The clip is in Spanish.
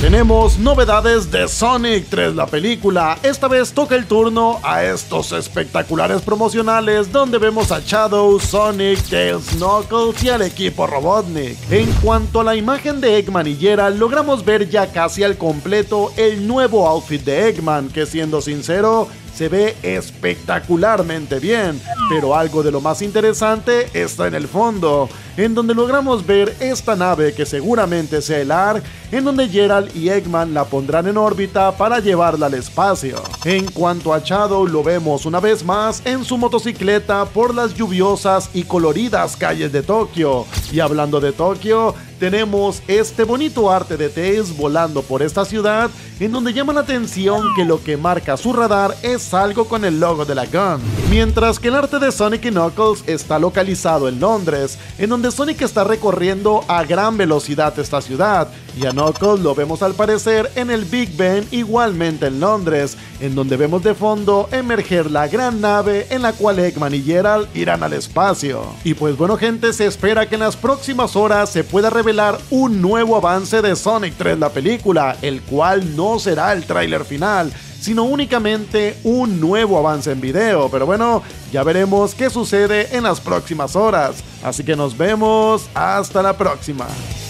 Tenemos novedades de Sonic 3, la película. Esta vez toca el turno a estos espectaculares promocionales donde vemos a Shadow, Sonic, Tails, Knuckles y al equipo Robotnik. En cuanto a la imagen de Eggman y Gerald, logramos ver ya casi al completo el nuevo outfit de Eggman, que siendo sincero, se ve espectacularmente bien, pero algo de lo más interesante está en el fondo, en donde logramos ver esta nave que seguramente sea el ARC, en donde Gerald y Eggman la pondrán en órbita para llevarla al espacio. En cuanto a Shadow, lo vemos una vez más en su motocicleta por las lluviosas y coloridas calles de Tokio. Y hablando de Tokio, tenemos este bonito arte de Tails volando por esta ciudad, en donde llama la atención que lo que marca su radar es algo con el logo de la Gun. Mientras que el arte de Sonic y Knuckles está localizado en Londres, en donde Sonic está recorriendo a gran velocidad esta ciudad, y a Knuckles lo vemos al parecer en el Big Ben, igualmente en Londres, en donde vemos de fondo emerger la gran nave en la cual Eggman y Gerald irán al espacio. Y pues bueno gente, se espera que en las próximas horas se pueda revelar un nuevo avance de Sonic 3, la película, el cual no será el tráiler final, sino únicamente un nuevo avance en video. Pero bueno, ya veremos qué sucede en las próximas horas. Así que nos vemos hasta la próxima.